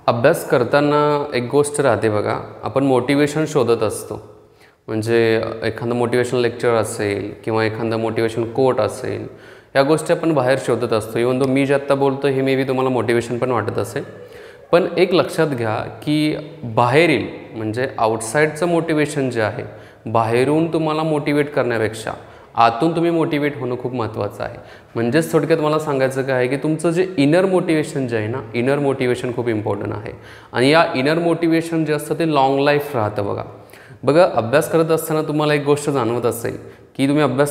अभ्यास करताना एक गोष्ट राहते बघा, आपण मोटिवेशन शोधत असतो. म्हणजे एखादं मोटिवेशनल लेक्चर असेल किंवा एखादा मोटिवेशनल कोट असेल, या गोष्टी आपण बाहेर शोधत असतो. इवन दो मी जे आत्ता बोलतो हे मे बी तुम्हाला मोटिवेशन पण वाटत असेल, पण एक लक्षात घ्या की बाहेरील म्हणजे आउटसाईडचं मोटिवेशन जे आहे, बाहेरून तुम्हाला मोटिवेट करण्यापेक्षा आतून तुम्ही मोटिवेट होणं खूप महत्त्वाचं आहे. म्हणजेच थोडक्यात मला सांगायचं काय आहे की तुमचं जे इनर मोटिवेशन जे आहे ना, इनर मोटिवेशन खूप इम्पॉर्टंट आहे. आणि या इनर मोटिवेशन जे असतं ते लॉंग लाईफ राहतं. बघा अभ्यास करत असताना तुम्हाला एक गोष्ट जाणवत असेल की तुम्ही अभ्यास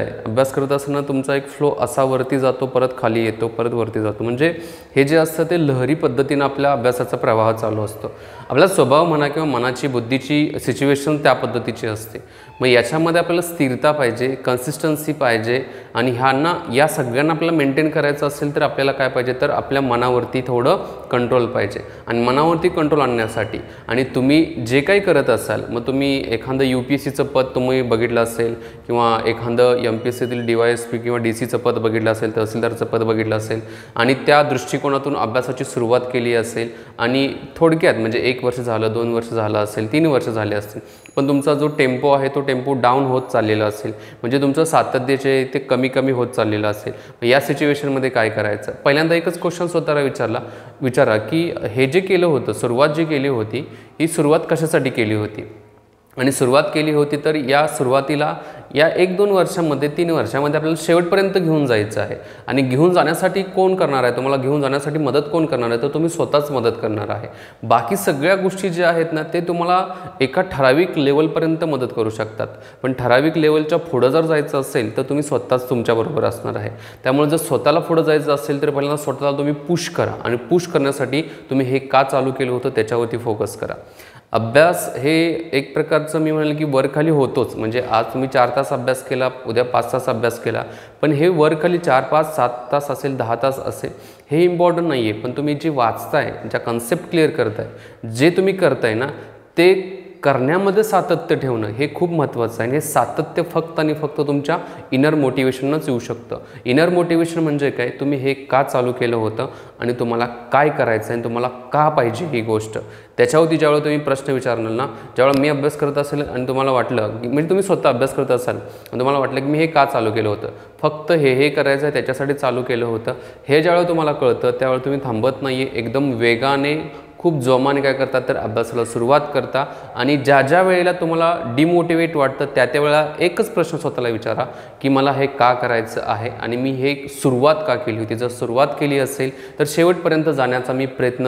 करत असताना तुमचा एक फ्लो असा वरती जातो, परत खाली येतो, परत वरती जातो. म्हणजे हे जे असतं ते लहरी पद्धतीनं आपल्या अभ्यासाचा प्रवाह चालू असतो. आपला स्वभाव म्हणा किंवा मनाची बुद्धीची सिच्युएशन त्या पद्धतीची असते. मग याच्यामध्ये आपल्याला स्थिरता पाहिजे, कन्सिस्टन्सी पाहिजे. आणि या सगळ्यांना आपल्याला मेंटेन करायचं असेल तर आपल्याला काय पाहिजे, तर आपल्या मनावरती थोडं कंट्रोल पाहिजे. आणि मनावरती कंट्रोल आणण्यासाठी आणि तुम्ही जे काही करत असाल, मग तुम्ही एखादं UPSCचं पद तुम्ही बघितलं असेल किंवा एखादं MPSCतील DYSP किंवा DCचं पद बघितलं असेल, तहसीलदारचं पद बघितलं असेल आणि त्या दृष्टिकोनातून अभ्यासाची सुरुवात केली असेल आणि थोडक्यात म्हणजे 1 वर्ष झालं, 2 वर्ष झालं असेल, 3 वर्ष झाले असतील, पण तुमचा जो टेम्पो आहे तो टेम्पो डाऊन होत चाललेला असेल, म्हणजे तुमचं सातत्य ते कमी होत चाललेलं असेल. या सिच्युएशनमध्ये काय करायचं? पहिल्यांदा एकच क्वेश्चन स्वतःला विचारा की हे जे केलं होतं, सुरुवात जी केली होती, ही सुरुवात कशासाठी केली होती? आणि सुरुवात केली होती तर या सुरुवातीला या 1-2 वर्षांमध्ये, 3 वर्षांमध्ये आपल्याला शेवटपर्यंत घेऊन जायचं आहे. आणि घेऊन जाण्यासाठी कोण करणार आहे? तुम्हाला घेऊन जाण्यासाठी मदत कोण करणार आहे? तर तुम्ही स्वतःच मदत करणार आहे. बाकी सगळ्या गोष्टी ज्या आहेत ना, ते तुम्हाला एका ठराविक लेवलपर्यंत मदत करू शकतात. पण ठराविक लेवलच्या पुढं जर जायचं असेल तर तुम्ही स्वतःच तुमच्याबरोबर असणार आहे. त्यामुळे जर स्वतःला पुढं जायचं असेल तर पहिल्यांदा स्वतःला तुम्ही पुश करा. आणि पुश करण्यासाठी तुम्ही हे का चालू केलं होतं त्याच्यावरती फोकस करा. अभ्यास हे एक प्रकारचं मी म्हणेल की वरखाली होतोच. म्हणजे आज तुम्ही 4 तास अभ्यास केला, उद्या 5 तास अभ्यास केला, पण हे वरखाली 4, 5, 7 तास असेल, 10 तास असेल, हे इम्पॉर्टंट नाही आहे. पण तुम्ही जे वाचताय, ज्या कन्सेप्ट क्लिअर करताय, जे तुम्ही करताय ना, ते करण्यामध्ये सातत्य ठेवणं हे खूप महत्त्वाचं आहे. आणि हे सातत्य फक्त आणि फक्त तुमच्या इनर मोटिवेशनच येऊ शकतं. इनर मोटिवेशन म्हणजे काय? तुम्ही हे का चालू केलं होतं आणि तुम्हाला काय करायचं आहे आणि तुम्हाला का पाहिजे ही गोष्ट, त्याच्यावरती ज्यावेळेला तुम्ही प्रश्न विचारणार ना, ज्यावेळेला मी अभ्यास करत असेल आणि तुम्हाला वाटलं की म्हणजे तुम्ही स्वतः अभ्यास करत असाल आणि तुम्हाला वाटलं की मी हे का चालू केलं होतं, फक्त हे करायचं आहे त्याच्यासाठी चालू केलं होतं, हे ज्यावेळेला तुम्हाला कळतं त्यावेळेला तुम्ही थांबत नाही आहे, एकदम वेगाने खूप जोमाने काय करतात तर अभ्यासाला सुरुवात करता. आणि ज्या वेळेला तुम्हाला डिमोटिवेट वाटतं त्या वेळेला एकच प्रश्न स्वतःला विचारा की मला हे का करायचं आहे आणि मी हे सुरुवात का केली होती. जर सुरुवात केली असेल तर शेवटपर्यंत जाण्याचा मी प्रयत्न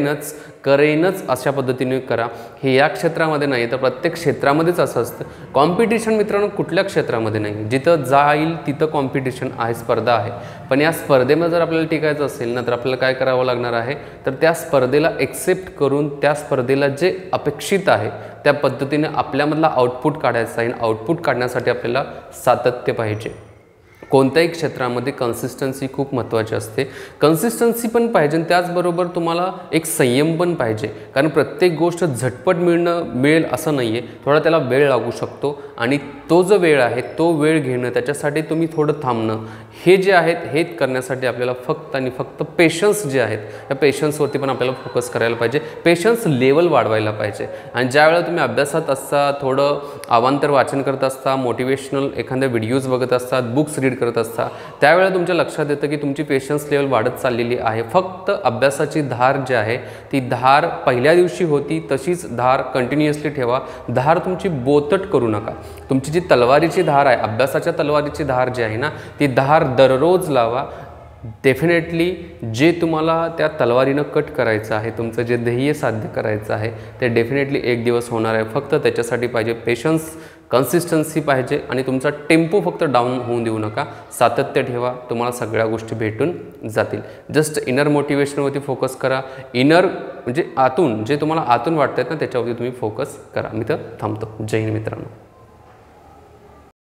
करेनच अशा पद्धतीने करा. हे या क्षेत्रामध्ये नाही तर प्रत्येक क्षेत्रामध्येच असं असतं. कॉम्पिटिशन मित्रांनो कुठल्या क्षेत्रामध्ये नाही, जिथं जाईल तिथं कॉम्पिटिशन आहे, स्पर्धा आहे. पण या स्पर्धेमध्ये जर आपल्याला टिकायचं असेल ना, तर आपल्याला काय करावं लागणार आहे, तर त्या स्पर्धेला एक्सेप्ट करून त्या स्पर्धेला जे अपेक्षित आहे त्या पद्धतीने आपल्यामधला आउटपुट काढायचा आहे. आउटपुट काढण्यासाठी आपल्याला सातत्य पाहिजे. कोणत्याही क्षेत्रामध्ये कन्सिस्टन्सी खूप महत्त्वाची असते. कन्सिस्टन्सी पण पाहिजे आणि त्याचबरोबर तुम्हाला एक संयम पण पाहिजे. कारण प्रत्येक गोष्ट झटपट मिळेल असं नाही आहे, थोडा त्याला वेळ लागू शकतो. आणि तो जो वेळ आहे तो वेळ घेणं, त्याच्यासाठी तुम्ही थोडं थांबणं, हे जे आहेत हे करण्यासाठी आपल्याला फक्त आणि फक्त पेशन्स जे आहेत त्या पेशन्सवरती पण आपल्याला फोकस करायला पाहिजे. पेशन्स लेवल वाढवायला पाहिजे. आणि ज्यावेळेला तुम्ही अभ्यासात असता, थोडं अवांतर वाचन करत असता, मोटिवेशनल एखाद्या व्हिडिओज बघत असतात, बुक्स रीड करत असता, त्यावेळेला तुमच्या लक्षात येतं की तुमची पेशन्स लेवल वाढत चाललेली आहे. फक्त अभ्यासाची धार जी आहे ती धार पहिल्या दिवशी होती तशीच धार कंटिन्युअसली ठेवा. धार तुमची बोतट करू नका. तुमची जी तलवारीची धार आहे, अभ्यासाच्या तलवारीची धार जी आहे ना, ती धार दररोज लावा. डेफिनेटली जे तुम्हाला त्या तलवारीनं कट करायचं आहे, तुमचं जे ध्येय साध्य करायचं आहे ते डेफिनेटली एक दिवस होणार आहे. फक्त त्याच्यासाठी पाहिजे पेशन्स, कन्सिस्टन्सी पाहिजे आणि तुमचा टेम्पो फक्त डाऊन होऊन देऊ नका. सातत्य ठेवा, तुम्हाला सगळ्या गोष्टी भेटून जातील. जस्ट इनर मोटिवेशनवरती फोकस करा. इनर म्हणजे आतून जे तुम्हाला आतून वाटतं ना त्याच्यावरती तुम्ही फोकस करा. मी तर थांबतो. जय हिंद मित्रांनो.